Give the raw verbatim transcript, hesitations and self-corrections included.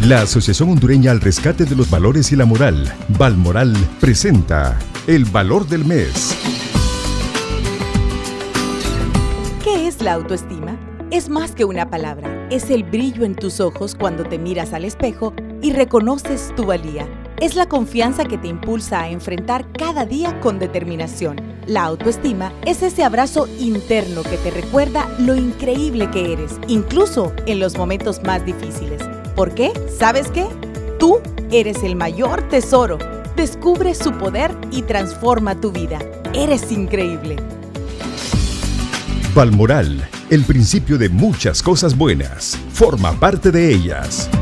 La Asociación Hondureña al Rescate de los Valores y la Moral, Valmoral, presenta El Valor del Mes. ¿Qué es la autoestima? Es más que una palabra, es el brillo en tus ojos cuando te miras al espejo y reconoces tu valía. Es la confianza que te impulsa a enfrentar cada día con determinación. La autoestima es ese abrazo interno que te recuerda lo increíble que eres, incluso en los momentos más difíciles. ¿Por qué? ¿Sabes qué? Tú eres el mayor tesoro. Descubre su poder y transforma tu vida. Eres increíble. Valmoral, el principio de muchas cosas buenas, forma parte de ellas.